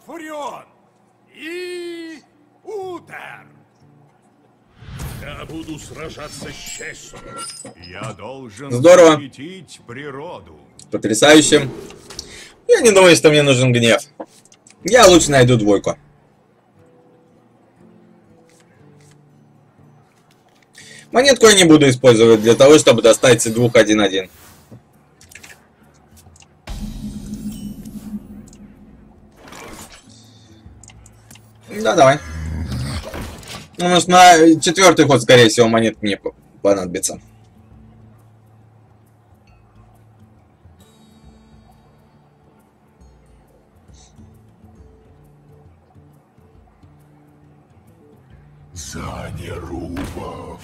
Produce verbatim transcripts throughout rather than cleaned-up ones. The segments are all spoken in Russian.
Фурион и Утер. Я буду сражаться с честью. Я должен Здорово. защитить природу. Потрясающе. Я не думаю, что мне нужен гнев. Я лучше найду двойку. Монетку я не буду использовать для того, чтобы достать двух один один. Да, давай. Ну, может, на четвертый ход, скорее всего, монет мне понадобится. Занерубов.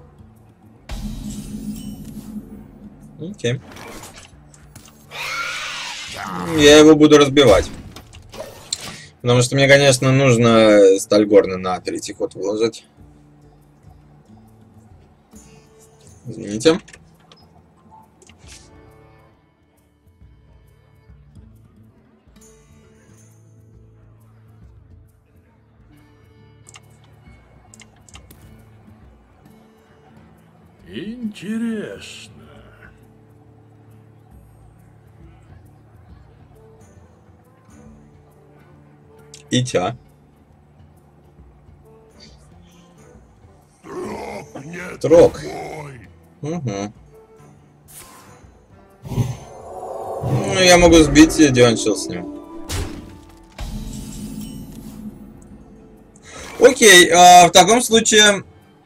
Окей. Я его буду разбивать. Потому что мне, конечно, нужно Стальгорна на третий ход выложить. Извините. Интересно. И тя. Трог. Угу. Ну, я могу сбить Дионшил с ним. Окей, а, в таком случае...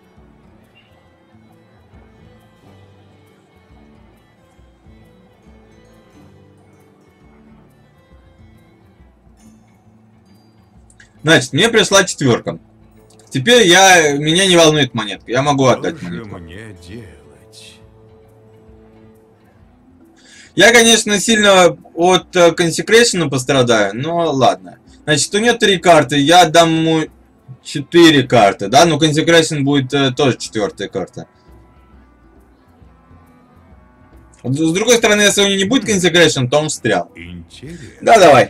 Значит, мне пришла четверка. Теперь я, меня не волнует монетка. Я могу отдать Что же монетку. мне делать? Я, конечно, сильно от Consecration пострадаю, но ладно. Значит, у нее три карты, я отдам ему четыре карты, да? Но Consecration будет э, тоже четвертая карта. С другой стороны, если у нее не будет Consecration, то он встрял. Интересно. Да, давай.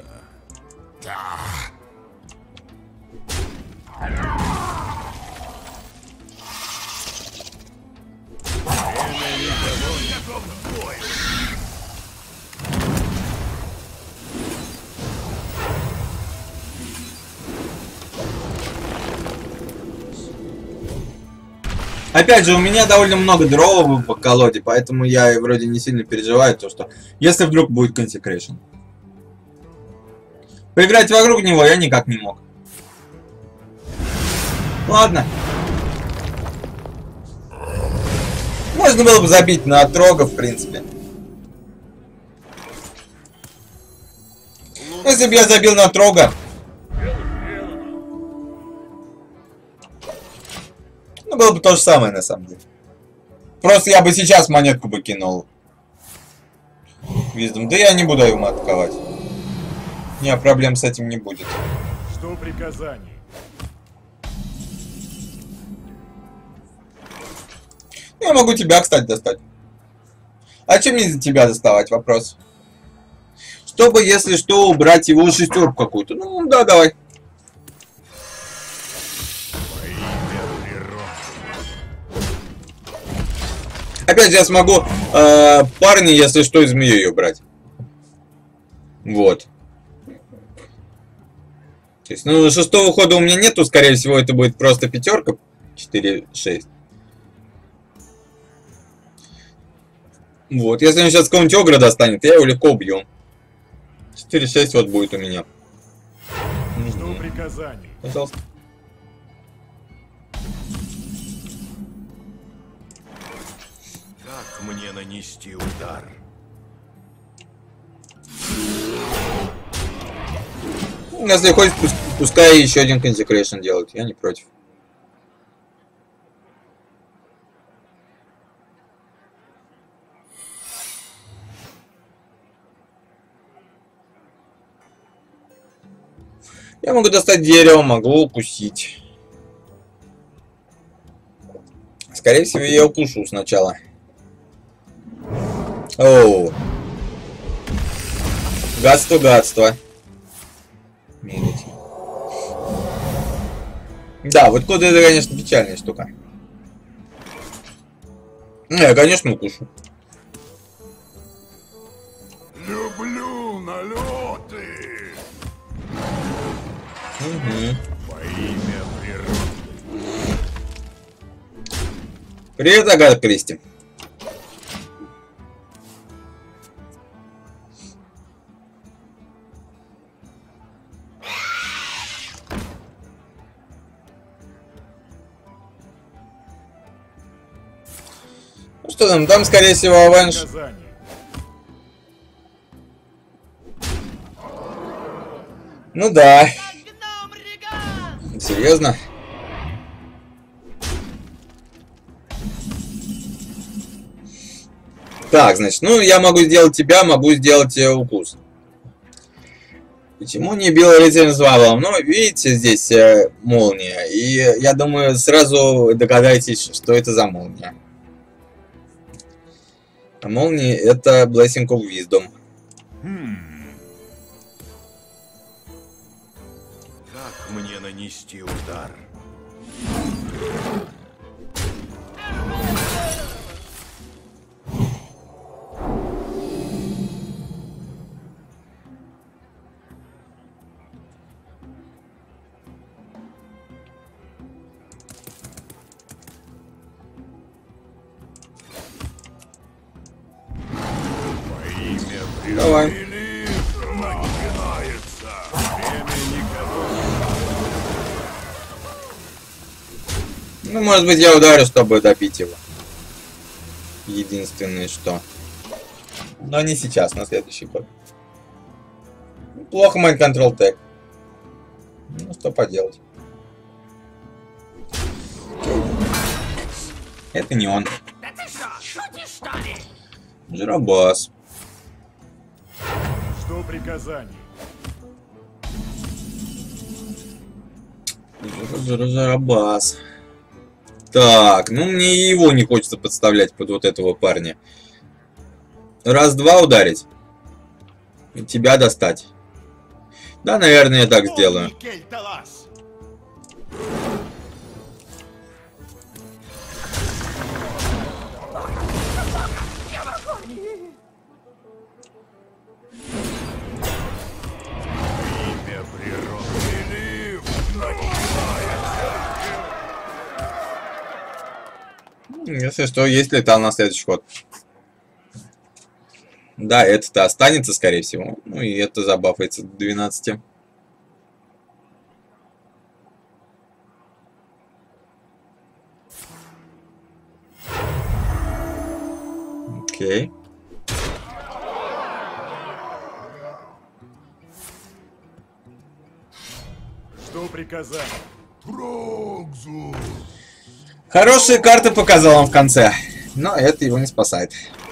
Опять же, у меня довольно много дровов в колоде, поэтому я вроде не сильно переживаю, то что если вдруг будет Consecration. Поиграть вокруг него я никак не мог. Ладно. Можно было бы забить на Трога, в принципе. Ну, если бы я забил на Трога... Ну, было бы то же самое, на самом деле. Просто я бы сейчас монетку бы кинул. Виздом. Да я не буду ему атаковать. У меня проблем с этим не будет. Что приказаний? Я могу тебя, кстати, достать. А чем мне за тебя доставать? Вопрос. Чтобы, если что, убрать его шестерку какую-то. Ну, да, давай. Опять же, я смогу э, парни, если что, из змею ее брать. Вот. То есть, ну, шестого хода у меня нету, скорее всего, это будет просто пятерка. четыре шесть. Вот, если он сейчас какого-нибудь огра достанет, я его легко убью. четыре шесть вот будет у меня. Что приказаний? Пожалуйста. Как мне нанести удар? Если хочет, пускай еще один Consecration делает, я не против. Я могу достать дерево, могу укусить. Скорее всего, я укушу сначала. Оу. Гадство, гадство. Да, вот код это, конечно, печальная штука. Ну, я, конечно, укушу. Люблю налеты. Угу. Во имя природы. Привет, Агата Кристи. Ну что там, там скорее всего аванш. Приказание. Ну да. Серьезно? Так, значит, ну я могу сделать тебя, могу сделать э, укус. Почему не белый рыцарь с валом? Ну, видите, здесь э, молния. И я думаю, сразу догадаетесь, что это за молния. А молния это Blessing of Wisdom. Хм. Как мне нанести удар? Во имя природы. Давай. Начинается. Время никого. Ну, может быть, я ударю, чтобы добить его. Единственное, что. Но не сейчас, на следующий год. Плохо Mind Control Tag. Ну, что поделать. Это не он. Да ты что, шутишь, что ли? Жиробас. Что приказание? Жиробас. Так, ну мне и его не хочется подставлять под вот этого парня. Раз-два ударить. И тебя достать. Да, наверное, я так сделаю. Кельталас. Имя природы. Если что, есть летал на следующий ход. Да, это-то останется, скорее всего. Ну и это забафается до двенадцати. Окей. Что приказание? Трогзу. Хорошие карты показал он в конце. Но это его не спасает.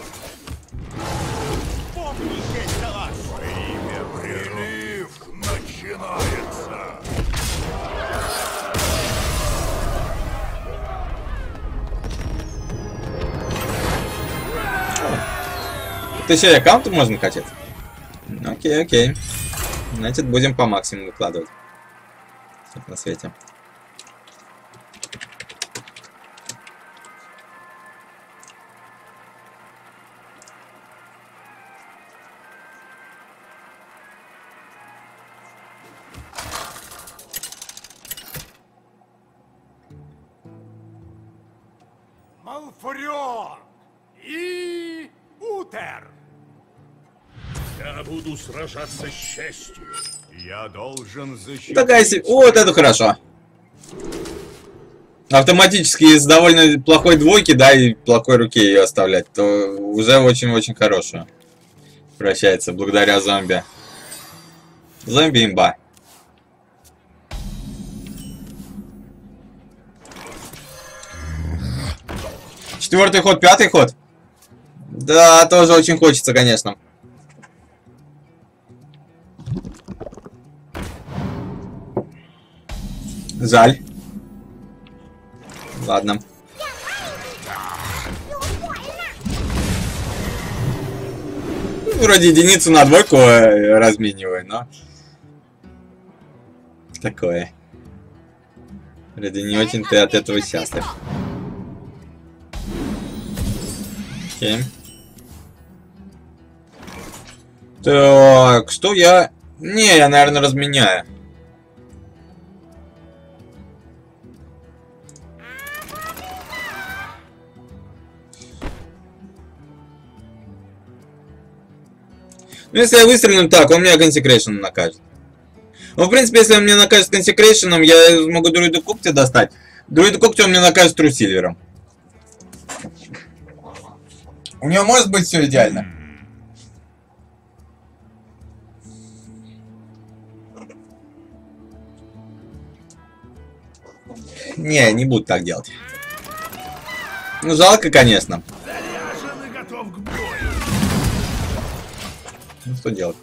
Помни, Кельталас. Во имя природы. Начинается. Тут еще и аккаунты можно качать? Окей, окей. Значит, будем по максимуму выкладывать. Всё на свете. Малфурион и Утер. Я буду сражаться с честью. Я должен защитить. Такая себе. Вот это хорошо. Автоматически из довольно плохой двойки, да, и плохой руки ее оставлять, то уже очень-очень хорошую превращается благодаря зомби. Зомби имба. Четвертый ход, пятый ход. Да, тоже очень хочется, конечно. Жаль. Ладно. Вроде единицу на двойку размениваю, но... такое. Вроде не очень ты от этого счастлив. Окей. Так, что я... Не, я, наверное, разменяю. Ну, если я выстрелю так, он меня консекрейшеном накажет. Ну, в принципе, если он меня накажет консекрейшеном, я могу друиду когти достать. Друиду когти он меня накажет трусильвером. У него может быть все идеально. Не, не буду так делать. Ну, жалко, конечно. Заряжен и готов к бою. Ну, что делать?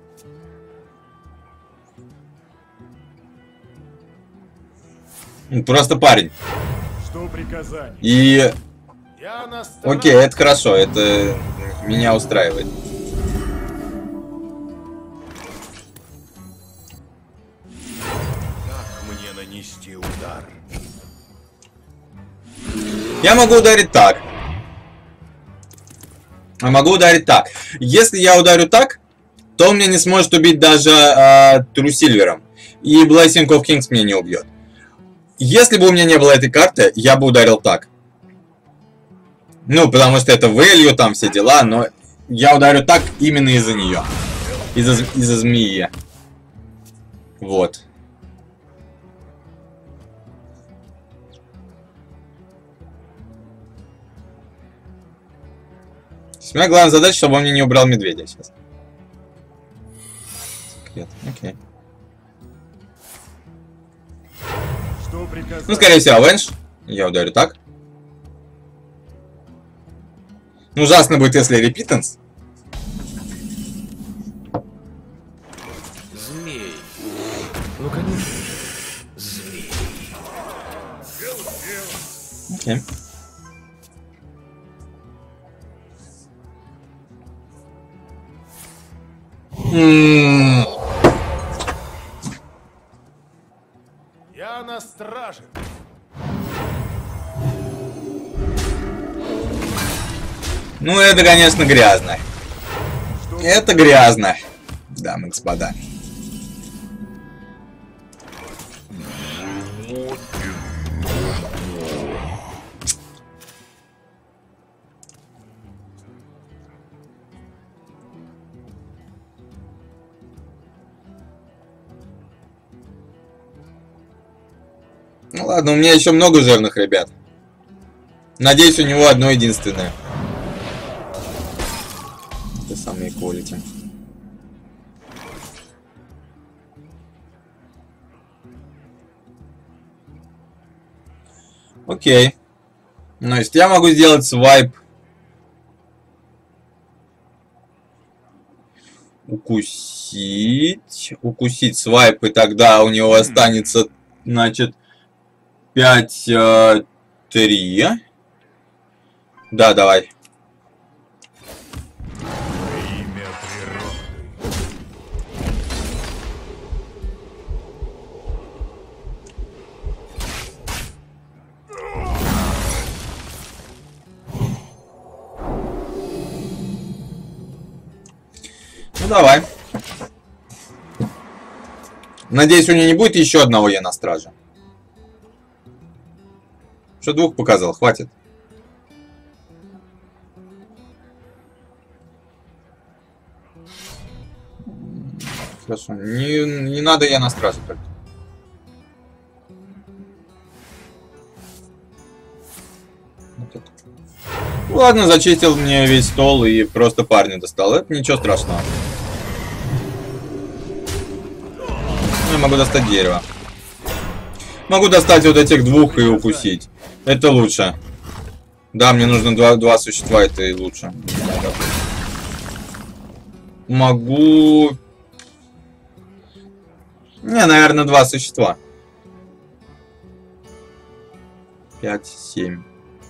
Ну, просто парень. Что приказание? И... Я на страже. Окей, это хорошо, это меня устраивает. Как мне нанести удар? Я могу ударить так. А могу ударить так. Если я ударю так, то он меня не сможет убить даже э, трусильвером. И Blessing of Kings меня не убьет. Если бы у меня не было этой карты, я бы ударил так. Ну, потому что это value, там все дела, но я ударю так именно из-за нее. Из-за из-за змеи. Вот. У меня главная задача, чтобы он мне не убрал медведя сейчас. Секрет, окей. Что приказание? Ну, скорее всего, Avenge. Я ударю так. Ну, ужасно будет, если Repentance. Змей. Ну, конечно. Змей. Окей. М-м-м. Я на страже. Ну, это, конечно, грязно. Что Это грязно, дамы и господа. Ну ладно, у меня еще много жирных ребят. Надеюсь, у него одно единственное. Это самые quality. Окей. То есть я могу сделать свайп. Укусить. Укусить свайп, и тогда у него останется, значит, пять три. Да, давай. имя природы. Ну давай. Надеюсь, у нее не будет еще одного я на страже. Что двух показал, хватит. Хорошо, не, не надо я на страже только. Вот это. Ну, ладно, зачистил мне весь стол и просто парня достал. Это ничего страшного. Я могу достать дерево. Могу достать вот этих двух и укусить. Это лучше. Да, мне нужно два, два существа, это и лучше. Могу... Не, наверное, два существа. Пять, семь.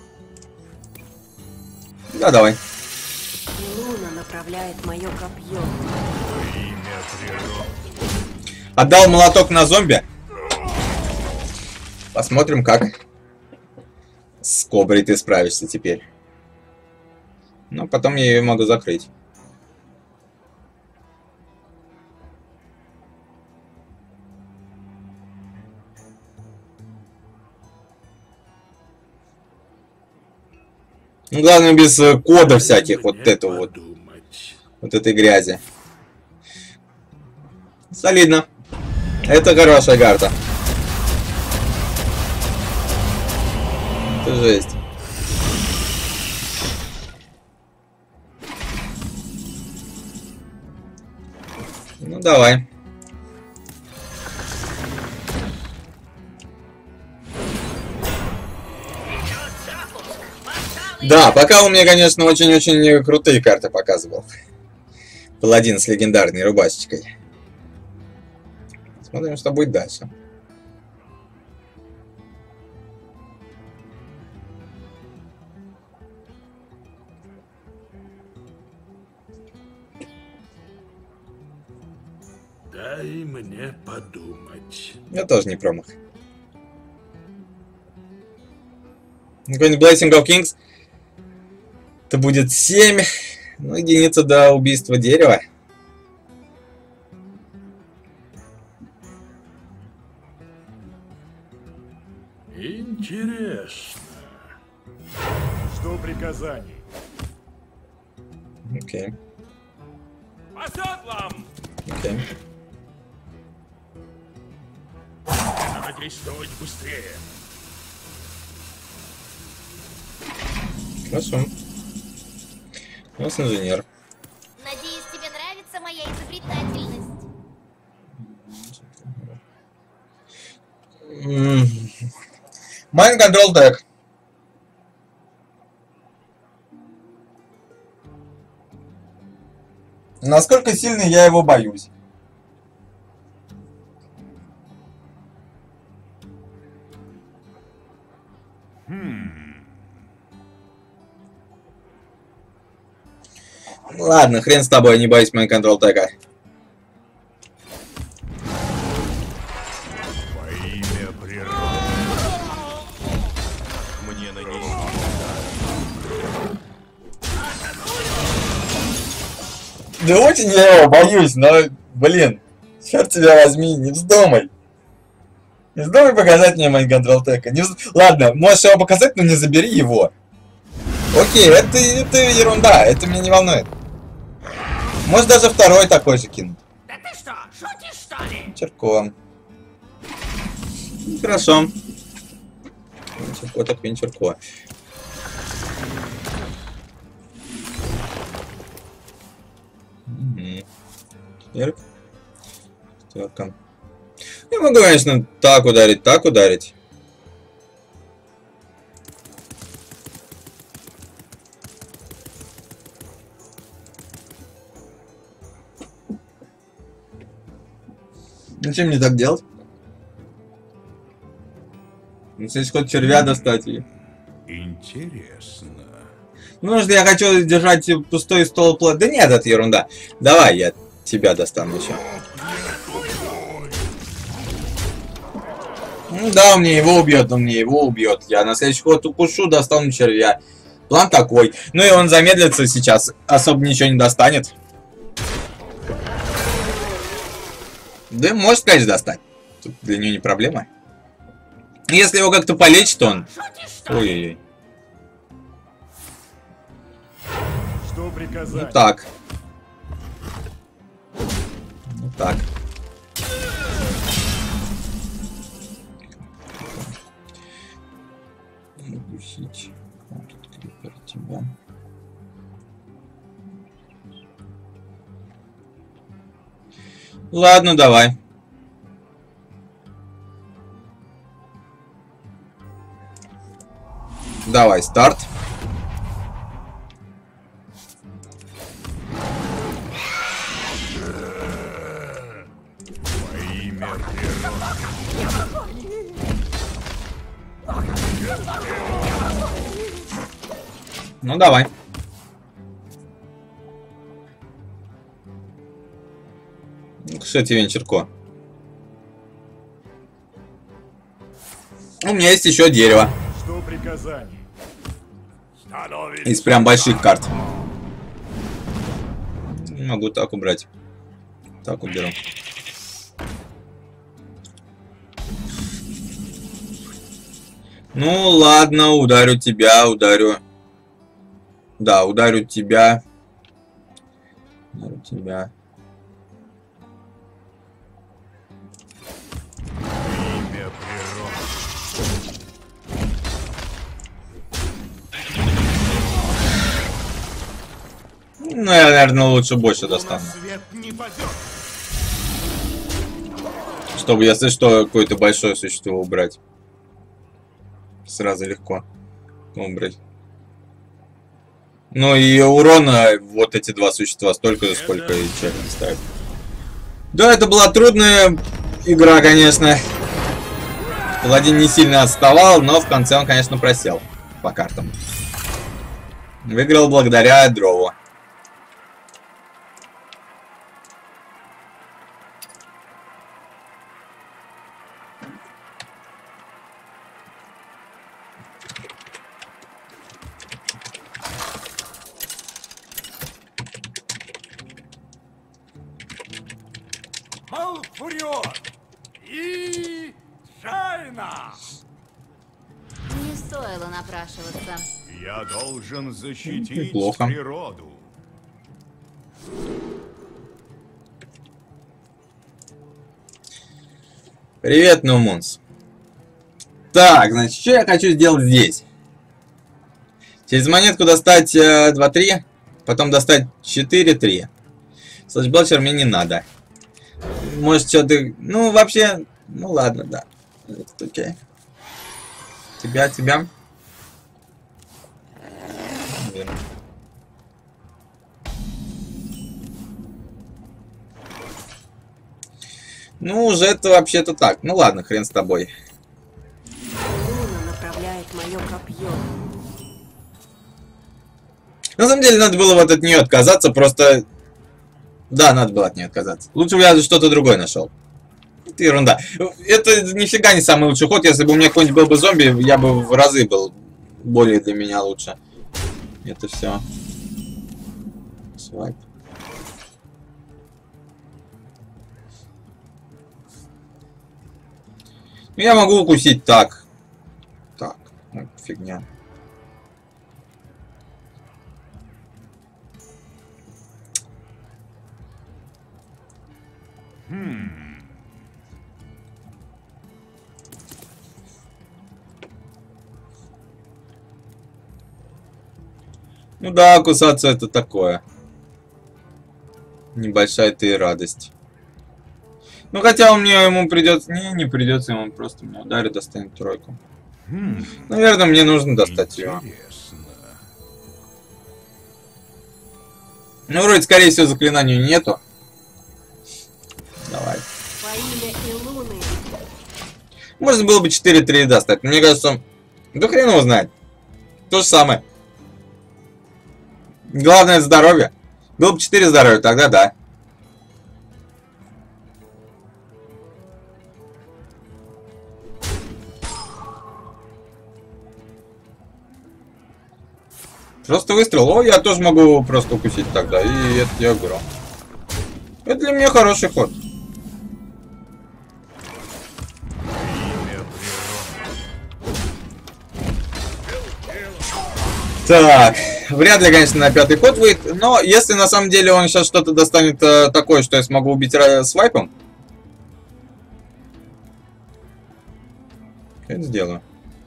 Да, давай. Луна направляет мое копье. Имя природы. Отдал молоток на зомби. Посмотрим, как с Коброй ты справишься теперь. Ну, потом я ее могу закрыть. Ну, главное, без э, кода всяких, вот этого вот. Вот этой грязи. Солидно. Это хорошая карта. Это жесть. Ну, давай. Да, пока он мне, конечно, очень-очень крутые карты показывал. Паладин с легендарной рубашечкой. Смотрим, что будет дальше. Дай мне подумать. Я тоже не промах. Какой-нибудь Blessing of Kings. Это будет семь. Ну, единица до убийства дерева. Интересно. Жду приказаний. Окей. По седлам! Окей. Надо действовать быстрее. Хорошо. У нас инженер. Надеюсь, тебе нравится моя изобретательность. Mind Control Deck. Насколько сильно я его боюсь? Ладно, хрен с тобой, не боюсь Mind Control Deck. Во имя природы. Мне нанести. Да очень я его боюсь, но, блин, черт тебя возьми, не вздумай. Не вздумай показать мне Mind Control Deck. Не вз... Ладно, можешь его показать, но не забери его. Окей, это, это ерунда, это меня не волнует. Может даже второй такой же кинуть. Да ты что, шутишь, что ли? Черко. Ну, хорошо. Черко так Черко. Угу. Четверка. Я могу, конечно, так ударить, так ударить. Зачем мне так делать? Если хоть червя достать ее. Интересно. Ну, может, я хочу держать пустой стол плод. Да нет, это ерунда. Давай, я тебя достану еще. Ну да, он мне его убьет, он мне его убьет. Я на следующий ход укушу, достану червя. План такой. Ну и он замедлится сейчас. Особо ничего не достанет. Да может, конечно, достать. Тут для нее не проблема. Если его как-то полечит, он... Ой-ой-ой. Жду приказаний. Ну так. Ну так. Укусить. Вот тут крипер тебя. Ладно, давай. Давай, старт. Во имя природы. Ну, давай. Ну, что тебе, Черко? У меня есть еще дерево. Что приказание? Из прям больших карт. Могу так убрать. Так уберу. Ну ладно, ударю тебя, ударю. Да, ударю тебя. Ударю тебя. Имя природы. Ну, я, наверное, лучше больше достану. Свет не падет. Чтобы, если что, какое-то большое существо убрать. Сразу легко убрать. Ну и урона вот эти два существа столько же, сколько и человек не ставит. Да, это была трудная игра, конечно. Паладин не сильно отставал, но в конце он, конечно, просел по картам. Выиграл благодаря дрову. Малфурион и Шайна. Не стоило напрашиваться. Я должен защитить Неплохо. природу. Привет, Нумунс. Так, значит, что я хочу сделать здесь? Через монетку достать э, два три, потом достать четыре три. Слэшблочер мне не надо. Может, что-то... Ну, вообще... Ну, ладно, да. Окей. Тебя, тебя. Блин. Ну, уже это вообще-то так. Ну, ладно, хрен с тобой. Луна направляет мое копье. На самом деле, надо было вот от нее отказаться, просто... Да, надо было от нее отказаться. Лучше бы я что-то другое нашел. Это ерунда. Это нифига не самый лучший ход. Если бы у меня какой-нибудь был бы зомби, я бы в разы был более для меня лучше. Это все. Свайп. Ну, я могу укусить так. Так, ну, фигня. Ну да, кусаться это такое. Небольшая-то и радость. Ну хотя у меня ему придется... Не, не придется, ему просто меня ударит, достанет тройку. Хм, Наверное, мне нужно достать ее. интересно. Ну, вроде, скорее всего, заклинанию нету. Давай. Во имя Илуны. Можно было бы четыре три достать. Мне кажется, да хрен его знает. То же самое. Главное здоровье. Было бы четыре здоровья, тогда да. Просто выстрел. О, я тоже могу просто укусить тогда. И это я беру. Это для меня хороший ход. Так, вряд ли, конечно, на пятый ход выйдет, но если на самом деле он сейчас что-то достанет э, такое, что я смогу убить свайпом, я это сделаю.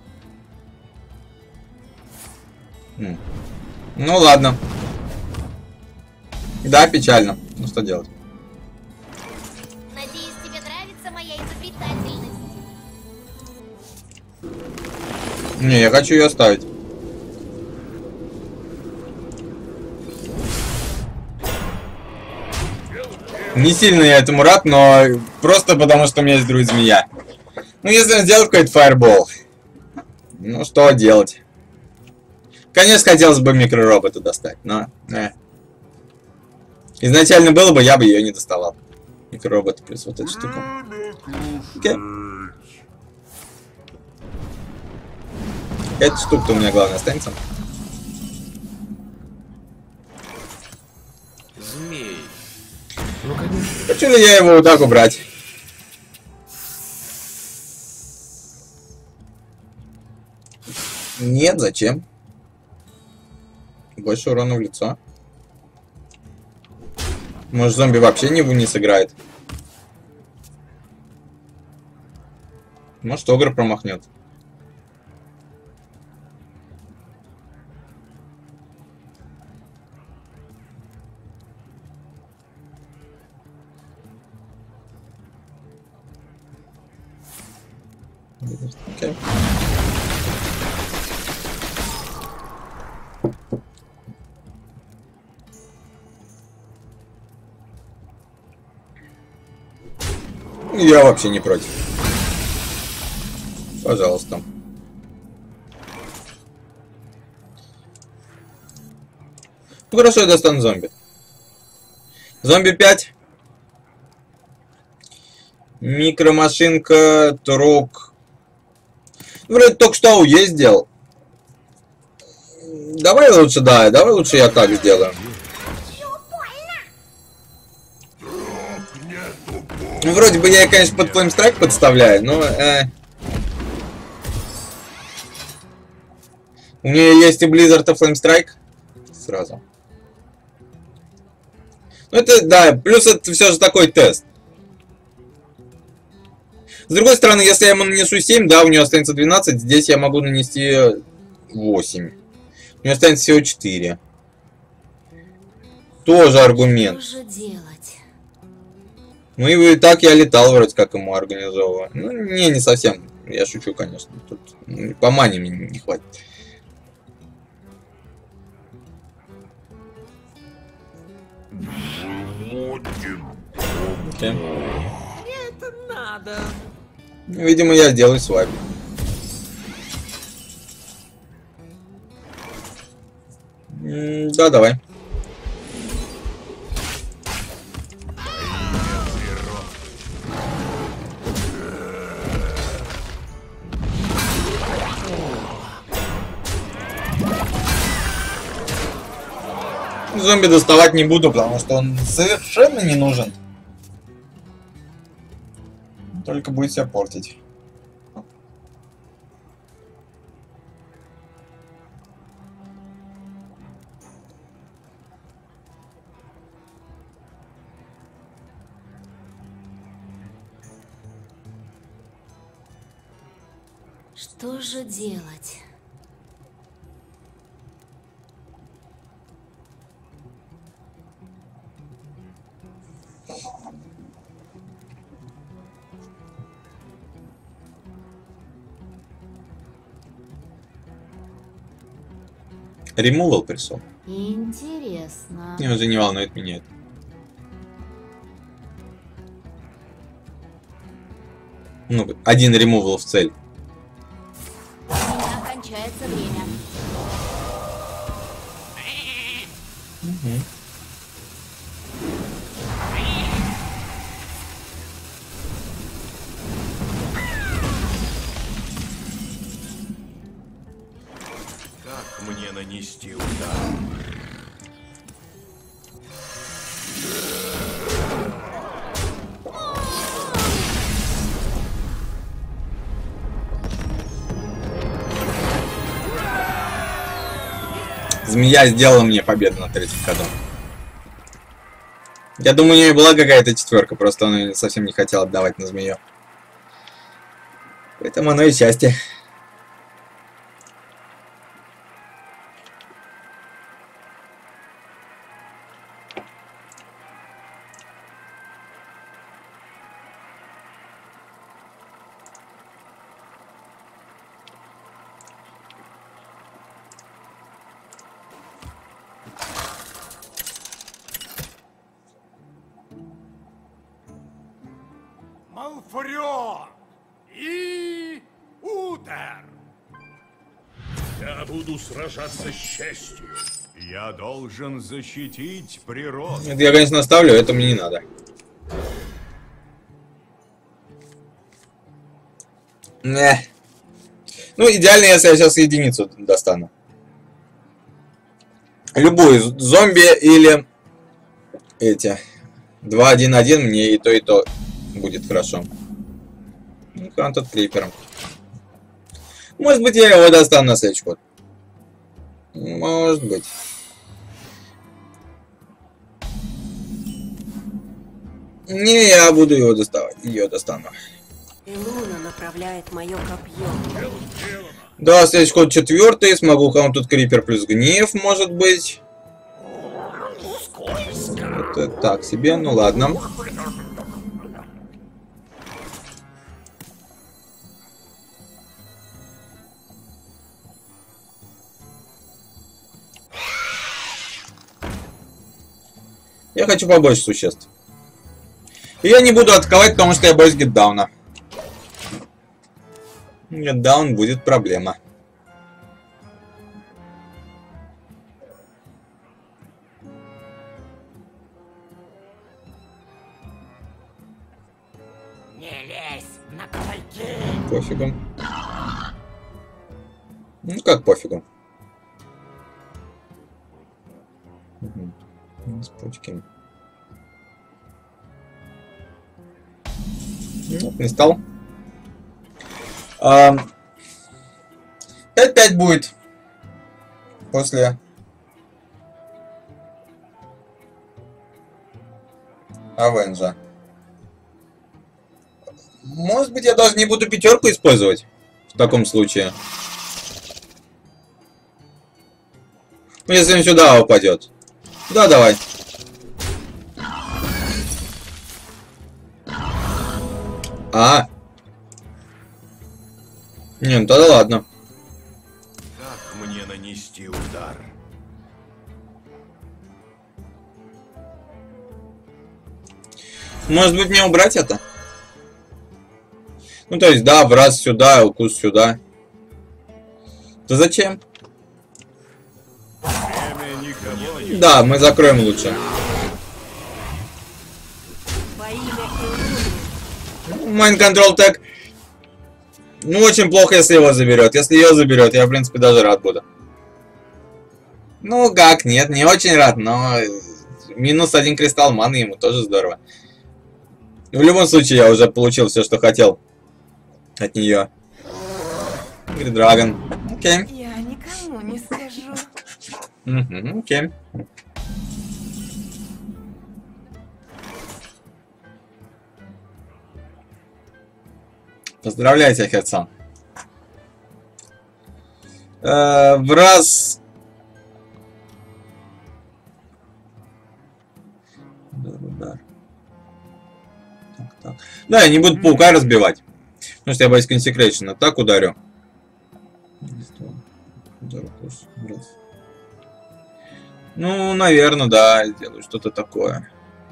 М. Ну ладно. Да, печально. Ну что делать? Надеюсь, тебе нравится моя изобретательность. Не, я хочу ее оставить. Не сильно я этому рад, но просто потому, что у меня есть друг змея. Ну, если он сделает какой-то фаербол. Ну, что делать? Конечно, хотелось бы микроробота достать, но... Э. Изначально было бы, я бы ее не доставал. Микроробот плюс вот эту штуку. Окей. Эта штука у меня главное останется. Змей. Ну, конечно. Хочу ли я его вот так убрать? Нет, зачем? Больше урона в лицо. Может, зомби вообще не, не сыграет? Может, Огр промахнет. Окей. Я вообще не против. Пожалуйста. Ну хорошо, я достану зомби. Зомби пять. Микромашинка, турок. Вроде только что ездил. Давай лучше, да, давай лучше я так сделаю. Ну, вроде бы я, конечно, под флеймстрайк подставляю, но... Э... У меня есть и Blizzard, и флеймстрайк. Сразу. Ну, это, да, плюс это все же такой тест. С другой стороны, если я ему нанесу семь, да, у него останется двенадцать, здесь я могу нанести восемь. У него останется всего четыре. Тоже аргумент. Что же делать? Ну и так я летал вроде как ему организовываю. Ну, не, не совсем. Я шучу, конечно. Тут по мане мне не хватит. Okay. Это надо. Видимо, я сделаю свайп. М да, давай. Зомби доставать не буду, потому что он совершенно не нужен. Только будет себя портить. Что же делать? Ремувал пришел. Интересно. Не, уже не волнует меня это. Ну, один ремувал в цель. У меня кончается время. Угу. Как мне нанести удар? Змея сделала мне победу на третьем ходу. Я думаю, у нее была какая-то четверка, просто она совсем не хотела отдавать на змею. Поэтому оно и счастье. Малфурион и Утер. Я буду сражаться с честью. Я должен защитить природу. Это я, конечно, оставлю, это мне не надо. Не. Ну, идеально, если я сейчас единицу достану. Любую, зомби или эти. два один один, мне и то, и то будет хорошо. Ну, тут крипером. Может быть, я его достану на следующий ход. Может быть. Не, я буду его доставать. Ее достану. И Луна направляет мое копье. Да, следующий ход четвертый. Смогу тут крипер плюс гнев, может быть. Это так себе, ну ладно. Я хочу побольше существ. И я не буду атаковать, потому что я боюсь гетдауна. Гетдаун будет проблема. Не лезь на кавайки. Пофигу. Ну как пофигу? Угу. С почки. Нет, не стал. пять пять будет. После. Авенджа. Может быть, я даже не буду пятерку использовать. В таком случае. Ну, если он сюда упадет. Да, давай. А. Не, ну тогда ладно. Как мне нанести удар? Может быть, мне убрать это? Ну, то есть, да, в раз сюда, укус сюда. Да зачем? Время никого не... Да, мы закроем лучше. Майн контрол так. Ну, очень плохо, если его заберет. Если ее заберет, я, в принципе, даже рад буду. Ну, как, нет, не очень рад, но минус один кристалл маны ему тоже здорово. В любом случае, я уже получил все, что хотел от нее. Драгон. Окей. Я никому не скажу. Угу, окей. Поздравляйте, Хедсон. Э, в раз... Так, так. Да, я не буду паука разбивать. Потому что я боюсь консекрейшена. Так ударю. Ну, наверное, да, сделаю что-то такое.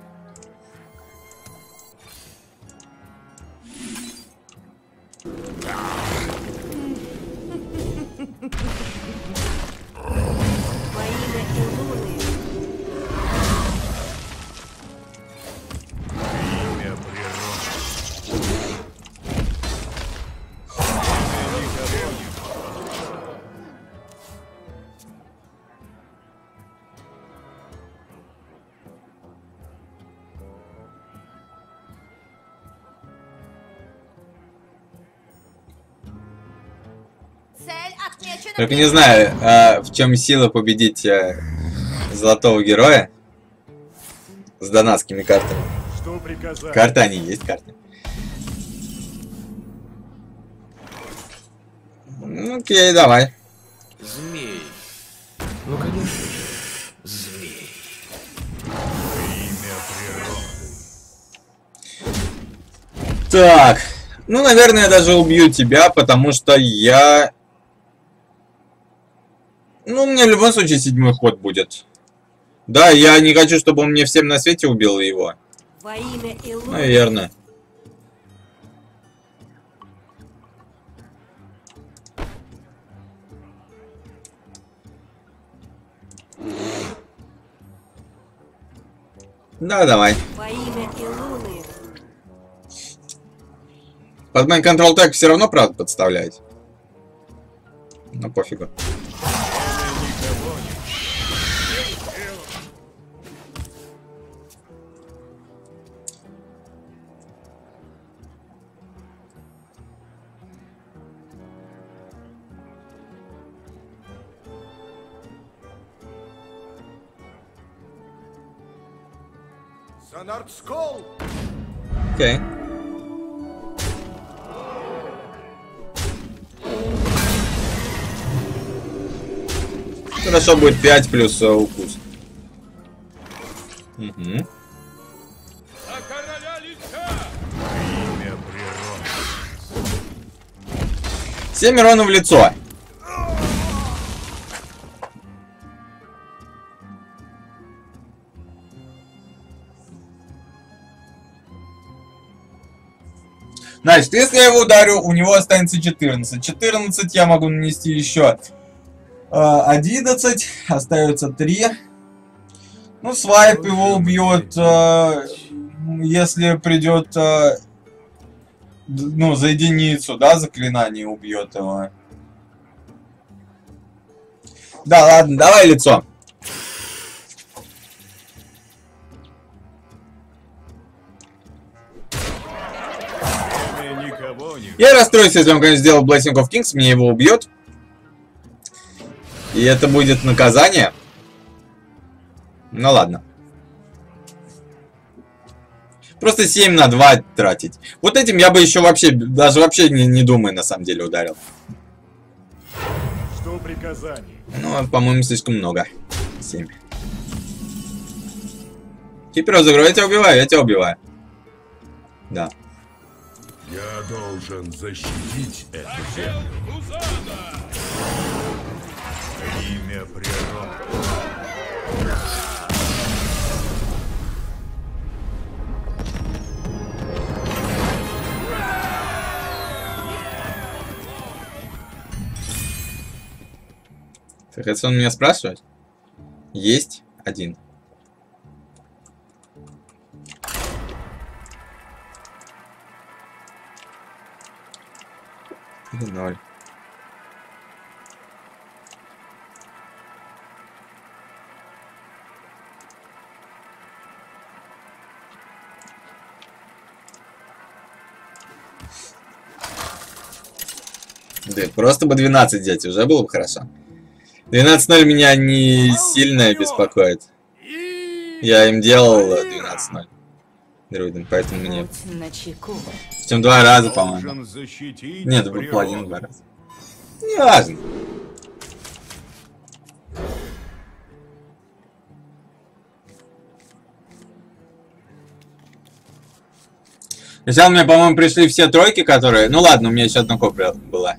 Цель отмечена. Только не знаю, а в чем сила победить а, золотого героя с донатскими картами. Что приказать? Карты они есть, карты. Ну, окей, давай. Змей. Ну, конечно же, змей. Имя природы. Так. Ну, наверное, я даже убью тебя, потому что я... Ну, у меня в любом случае седьмой ход будет. Да, я не хочу, чтобы он мне всем на свете убил его. Во имя Илуны. Наверное. Да, давай. Во имя Илуны. Под майн контрол так все равно, правда, подставлять. Ну пофигу. Никого нет. Санартскол! Окей. Хорошо, будет пять плюс uh, укус. Угу. На короля лица! Имя природы. семь урона в лицо. Значит, если я его ударю, у него останется четырнадцать. четырнадцать я могу нанести еще одиннадцать. Остается три. Ну, свайп его убьет, если придет, ну, за единицу, да, заклинание убьет его. Да, ладно, давай лицо. Никого нет. Я расстроюсь, если он, конечно, сделал Blessing of Kings, мне его убьет. И это будет наказание. Ну ладно. Просто семь на два тратить. Вот этим я бы еще вообще, даже вообще не, не думая, на самом деле ударил. Что приказаний? Ну, по-моему, слишком много. семь. Кипер разыгрываю, я тебя убиваю, я тебя убиваю. Да. Я должен защитить эту землю. Имя природы. Ты хотел меня спрашивать? Есть один. И ноль. Да, просто бы двенадцать взять, уже было бы хорошо. двенадцать ноль меня не сильно беспокоит. Я им делал двенадцать ноль. Друидом, поэтому мне... Причем два раза, по-моему. Должен защитить Нет, это был природу. половину два раза. Неважно. Сначала у меня, по-моему, пришли все тройки, которые... Ну ладно, у меня еще одна копия была.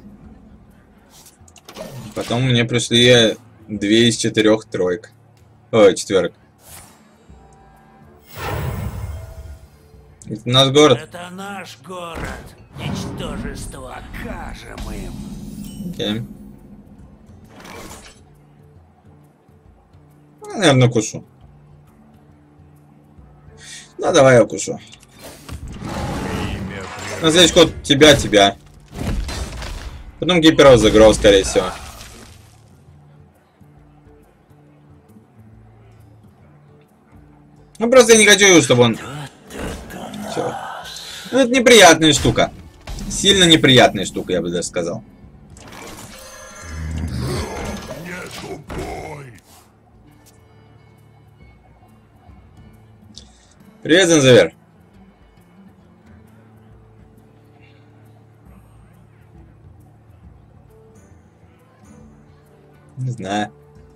Потом мне пришли две из четырех троек. Ой, четверок. Это наш город. Это наш город. Ничтожество. Покажем им. Окей. Ну, наверное, укушу. Ну, давай я укушу. Имя На следующий ход тебя, тебя. Потом Кипера разыграл, скорее всего. Ну, просто я не хочу, чтобы он... Чё? Ну, это неприятная штука. Сильно неприятная штука, я бы даже сказал. Не тупой. Привет, Занзавер. Не знаю.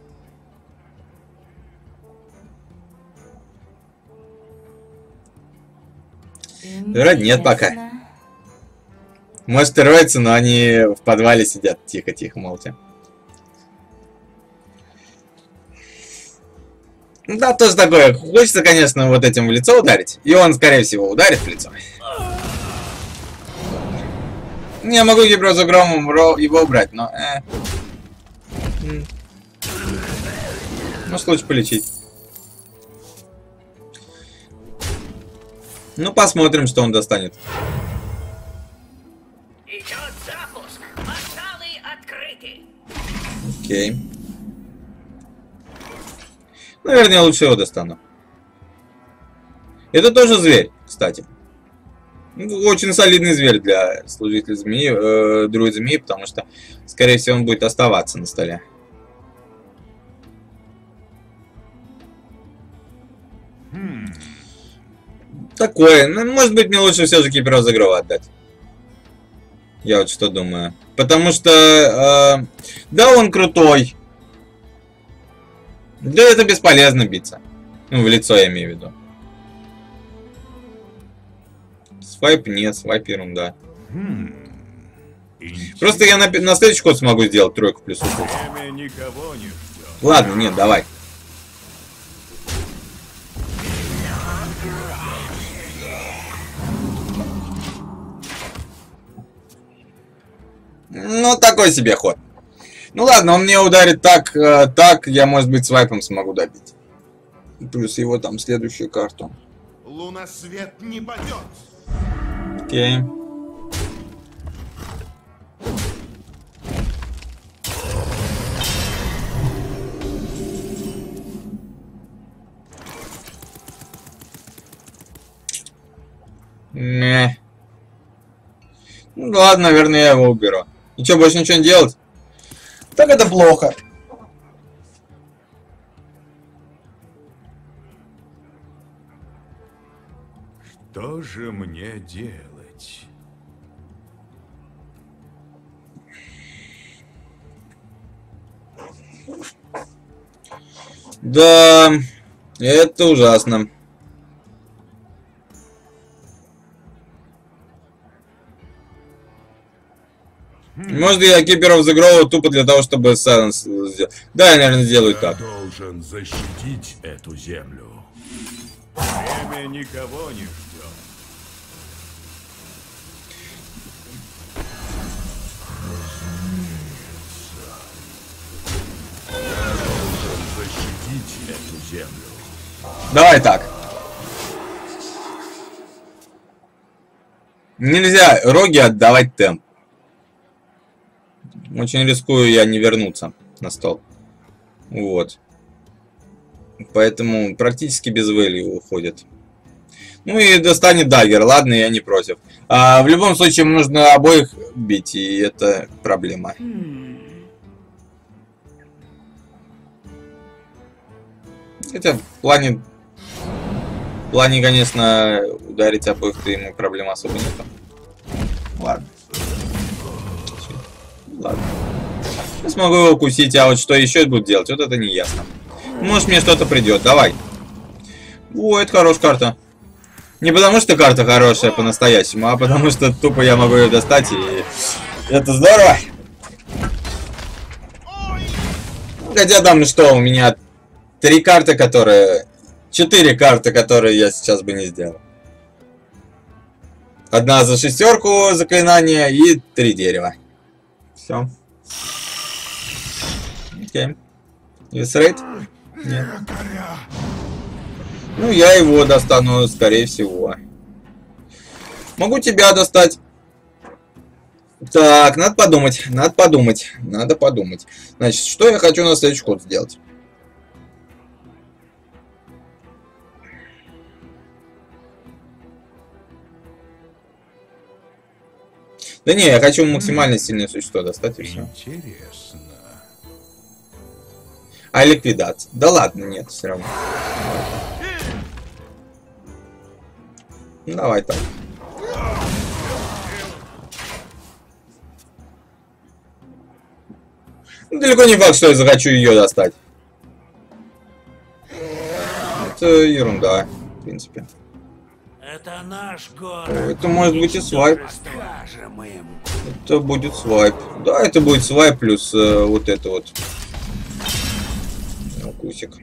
Вроде нет пока. Может, и роются, но они в подвале сидят тихо-тихо, молча. Да, тоже такое. Хочется, конечно, вот этим в лицо ударить. И он, скорее всего, ударит в лицо. Я могу гиброзу громом его убрать, но... Э. Может, лучше полечить. Ну, посмотрим, что он достанет. Идет запуск. Порталы открыты. Окей. Наверное, я лучше его достану. Это тоже зверь, кстати. Очень солидный зверь для служителя змеи, э, друид змеи, потому что, скорее всего, он будет оставаться на столе. Хм. Такое. Ну, может быть, мне лучше все же Кипера Загрова отдать. Я вот что думаю. Потому что, э, да, он крутой. Да, это бесполезно биться. Ну, в лицо я имею в виду. Свайп нет, свайп ерунда. Хм. Просто я на, на следующий ход смогу сделать тройку плюс укус. Время никого не ждет. Ладно, нет, давай. Ну, такой себе ход. Ну ладно, он мне ударит так, э, так, я, может быть, свайпом смогу добить. Плюс его там следующую карту. Лунасвет не падет. Окей. Не. Ну ладно, наверное, я его уберу. И что, больше ничего не делать? Так это плохо. Что же мне делать? Да, это ужасно. Может, я Киперов Загрова тупо для того, чтобы Сайленс сделать. Да, я, наверное, сделаю Я так. должен защитить эту землю. Время никого не ждет. Я должен защитить эту землю. Давай так. Нельзя роги отдавать темп. Очень рискую я не вернуться на стол. Вот. Поэтому практически без value уходит. Ну и достанет даггер. Ладно, я не против. А, в любом случае, нужно обоих бить, и это проблема. Хотя в плане... В плане, конечно, ударить обоих-то ему проблем особо нет. Ладно. Ладно. Я смогу его укусить, а вот что еще будет делать, вот это не ясно. Может, мне что-то придет, давай. О, это хорошая карта. Не потому что карта хорошая по-настоящему, а потому что тупо я могу ее достать, и это здорово. Хотя там что, у меня три карты, которые... Четыре карты, которые я сейчас бы не сделал. Одна за шестерку заклинания и три дерева. Все. Окей. Висрейт? Нет. Ну, я его достану, скорее всего. Могу тебя достать. Так, надо подумать. Надо подумать. Надо подумать. Значит, что я хочу на следующий ход сделать? Да не, я хочу максимально сильное существо достать и все. Интересно. А ликвидация? Да ладно, нет, все равно. Ну, давай так. Ну, далеко не факт, что я захочу ее достать. Это ерунда, в принципе. Это наш город. Это может быть и свайп. Покажем им. Это будет свайп. Да, это будет свайп плюс э, вот это вот. Укусик.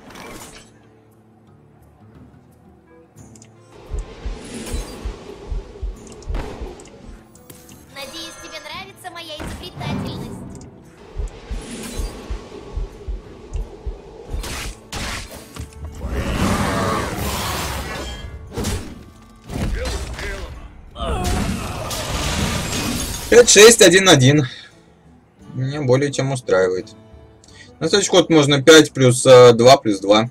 Надеюсь, тебе нравится моя изобретательность. пять шесть один один. Меня более чем устраивает. На следующий ход можно пять плюс два плюс два.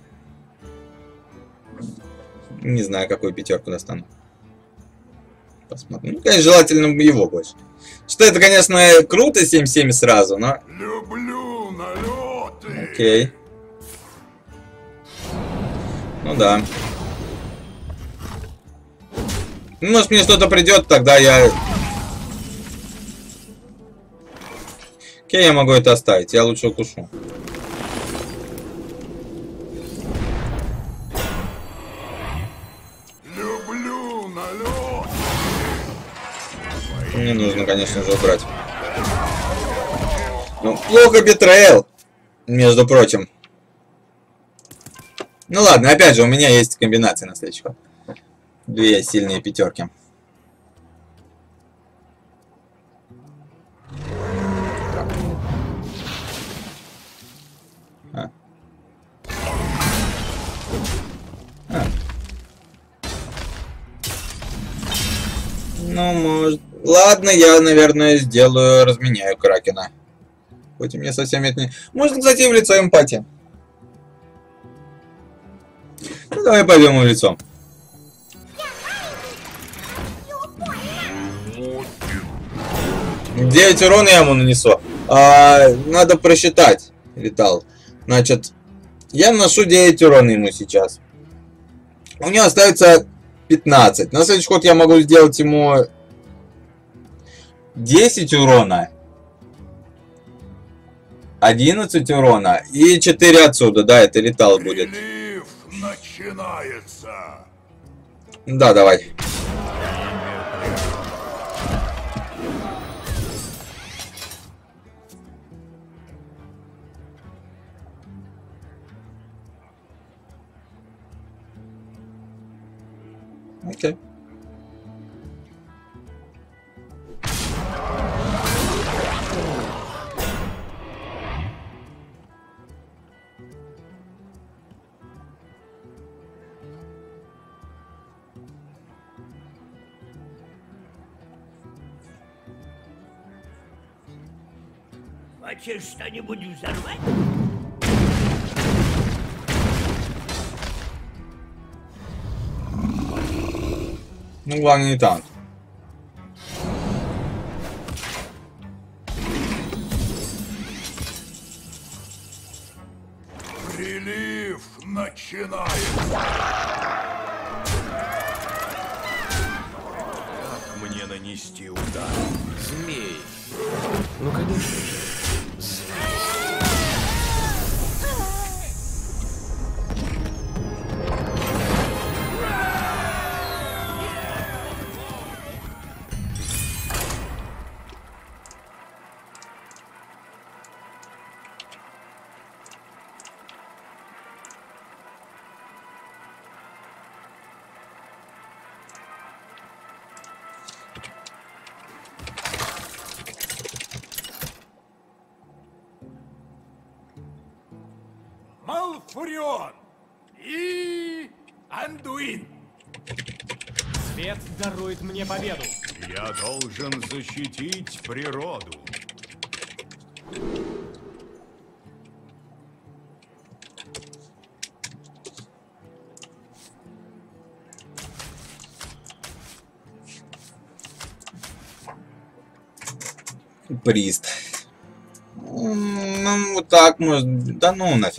Не знаю, какую пятерку достану. Посмотрим. Ну, конечно, желательно его больше. Что это, конечно, круто, семь семь сразу, но... Люблю налеты. Окей. Ну да. Ну, может, мне что-то придет, тогда я... Окей, я могу это оставить, я лучше укушу. Люблю налет. Мне нужно, конечно же, убрать. Ну, плохо битрейл, между прочим. Ну ладно, опять же, у меня есть комбинация на следующий ход. Две сильные пятерки. А. А. Ну, может... Ладно, я, наверное, сделаю, разменяю Кракена. Хоть и мне совсем это не... Можно, кстати, и в лицо эмпатия. Ну, давай пойдем в лицо. девять урона я ему нанесу. А, надо просчитать, Витал. Значит, я наношу девять урона ему сейчас. У него остается пятнадцать. На следующий ход я могу сделать ему десять урона. одиннадцать урона. И четыре отсюда. Да, это летал будет. Прилив начинается. Да, давай. Окей. Хочешь что-нибудь взорвать? Ну, главное не танк. Прилив начинается. Как мне нанести удар? Змей. Ну, конечно же. Малфурион и Андуин. Свет дарует мне победу. Я должен защитить природу. Прист. Ну, вот так может... Да ну нафиг.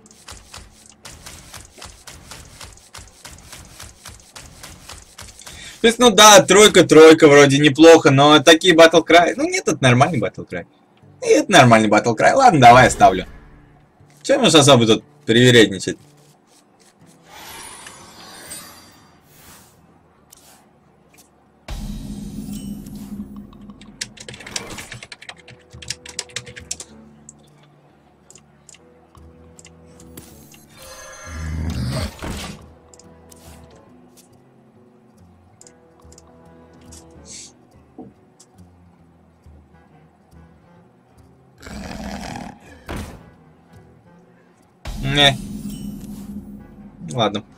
То есть, ну да, тройка-тройка вроде неплохо, но такие Battle Cry... Ну нет, это нормальный Battle Cry. Это нормальный Battle Cry. Ладно, давай оставлю. Чем уж особо тут привередничать? Не. Ладно.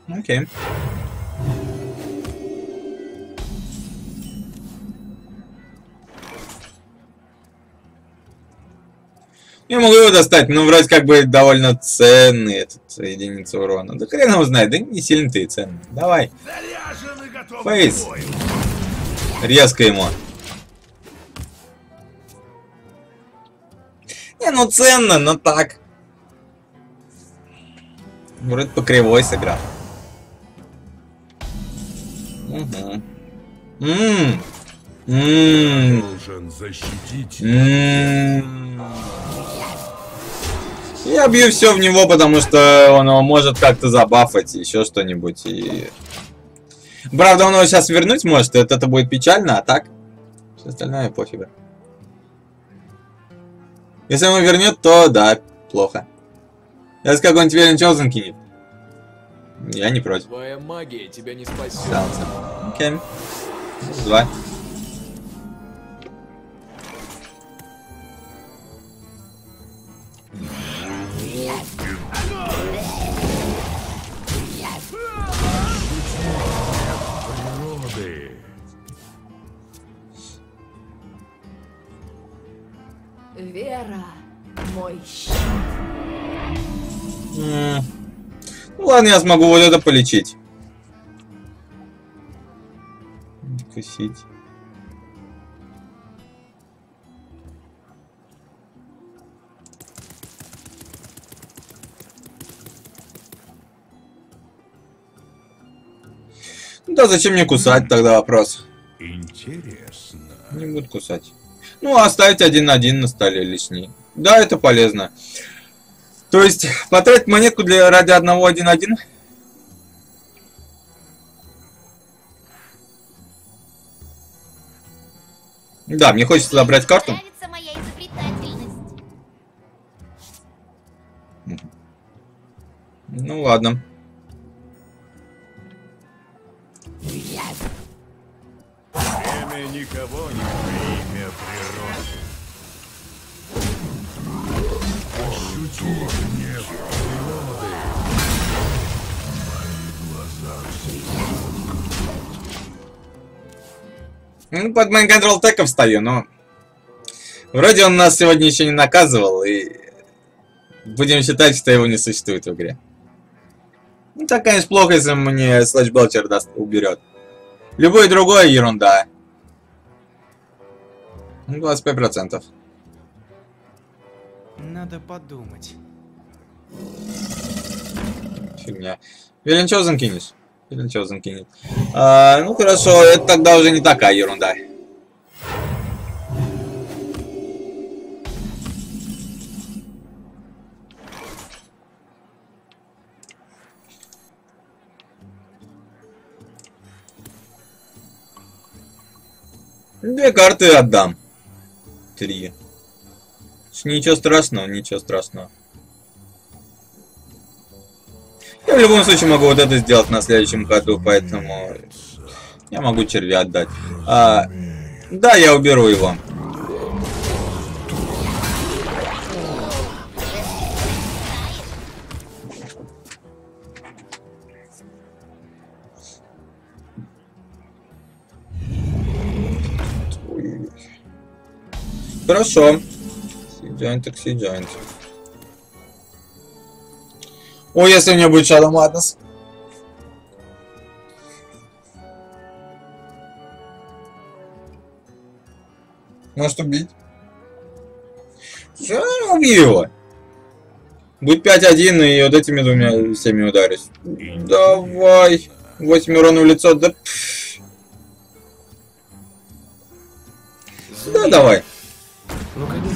Окей. Я могу его достать, но вроде как бы довольно ценный этот единица урона. Да хрен его знает, да не сильно-то и ценный. Давай. Фейс. Резко ему. Не, ну ценно, но так. Вроде по кривой сыграл. Угу. Ммм. Ммм. Должен защитить. Ммм. Я бью все в него, потому что он его может как-то забафать, еще что-нибудь. И... Правда, он его сейчас вернуть может, это, это будет печально, а так? Все остальное пофига. Если он его вернет, то да, плохо. Если какой-нибудь Вилен Чозен кинет. Я не против. Твоя магия тебя не спасет. Окей. Два. Вера, мой щит. Mm. Ну ладно, я смогу вот это полечить. Кусить. Да зачем мне кусать, тогда вопрос. Интересно. Не буду кусать. Ну, оставить один на один на столе лишний. Да, это полезно. То есть, потратить монетку для ради одного один один. Да, мне хочется забрать карту. Нравится моя изобретательность. Ну ладно. Время никого не имя природы. Ощути гнев природы. Ну, под Mind Control Tech встаю, но... Вроде он нас сегодня еще не наказывал, и... Будем считать, что его не существует в игре. Ну, так, конечно, плохо, если мне Slash Belcher даст, уберет. Любое другое ерунда. двадцать пять процентов. Надо подумать. Фигня. Вилен Чозен кинешь? Вилен Чозен кинет. А, ну хорошо, это тогда уже не такая ерунда. Две карты отдам. Три. Ничего страшного, ничего страшного. Я в любом случае могу вот это сделать на следующем ходу, поэтому я могу червя отдать. А, да, я уберу его. Хорошо. Сиджайнт, так сиджайнт. О, если у меня будет Shadow Madness. Может убить? Все, убью его. Будет пять один, и вот этими двумя всеми ударюсь. Давай. восемь урона в лицо. Да, да давай. Ну, конечно.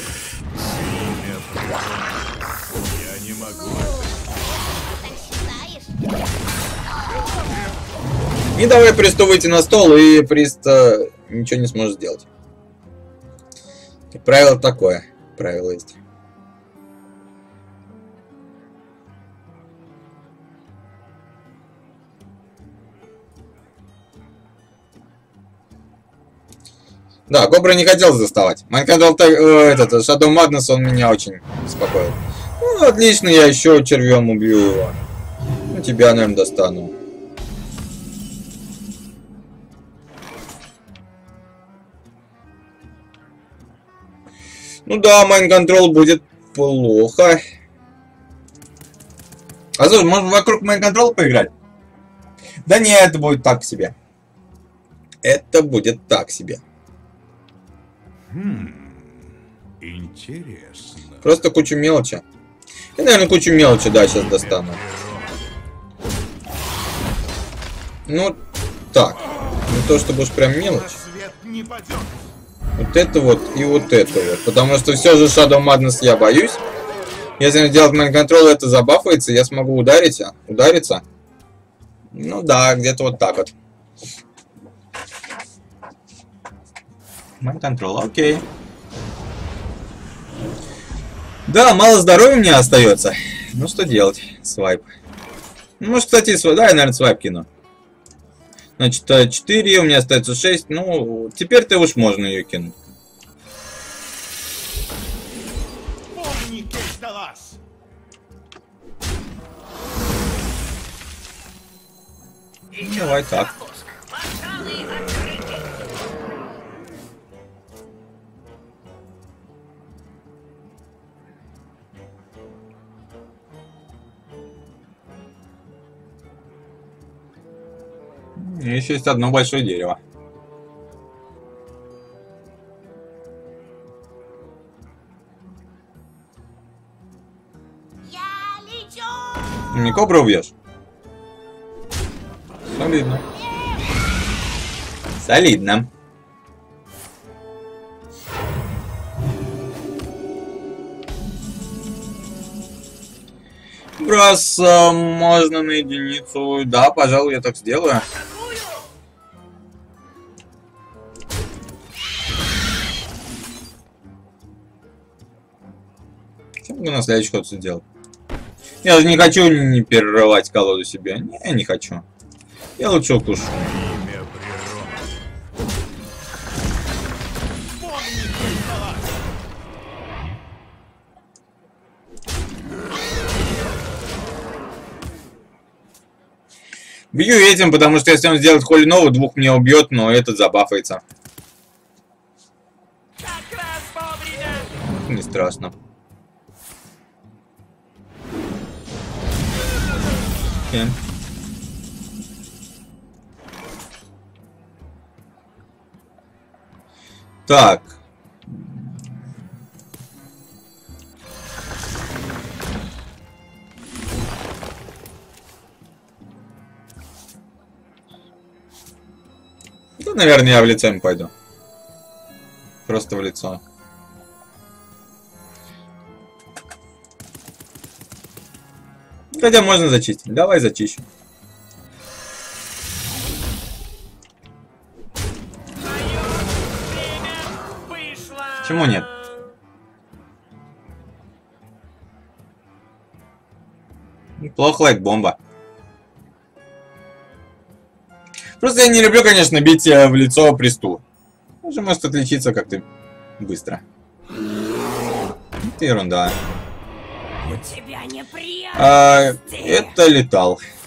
Я не могу. Так считаешь? И давай Присту выйти на стол, и Прист э, ничего не сможет сделать. Правило такое. Правило есть. Да, Кобра не хотел заставать. Mind Control, э, этот Shadow Madness, он меня очень беспокоил. Ну, отлично, я еще червем убью его. тебя, наверное, достану. Ну да, майн-контрол будет плохо. А слушай, можно вокруг майн-контрола поиграть? Да не, это будет так себе. Это будет так себе. Хм, интересно. Просто кучу мелочи. Я, наверное, кучу мелочи, да, сейчас достану. Ну, так. Не то, чтобы уж прям мелочь. Вот это вот и вот это вот. Потому что все же Shadow Madness я боюсь. Если сделать майн-контрол, это забафается, я смогу ударить, удариться. Ну да, где-то вот так вот. Майн-контрол, окей. Да, мало здоровья мне остается. Ну что делать? Свайп. Ну, может, кстати, свайп. Да, я, наверное, свайп кину. Значит, четыре, у меня остается шесть. Ну, теперь-то уж можно ее кинуть. Давай так. Еще есть одно большое дерево. Я лечу! Не кобру убьешь? Солидно. Солидно. Раз а, можно на единицу. Да, пожалуй, я так сделаю. Что могу на следующий ход сделать? Я же не хочу не перерывать колоду себе. Не, не хочу. Я лучше укушу. Бью этим, потому что если он сделает Холи Нову, двух меня убьет, но этот забафается. Не страшно. Okay. Так. Да, наверное, я в лицо им пойду. Просто в лицо. Хотя можно зачистить. Давай зачищу. Почему нет? Плохо лайт-бомба. Просто я не люблю, конечно, бить в лицо присту. Он же может отличиться как-то быстро. Это ерунда. У тебя неприятности. А, это летал.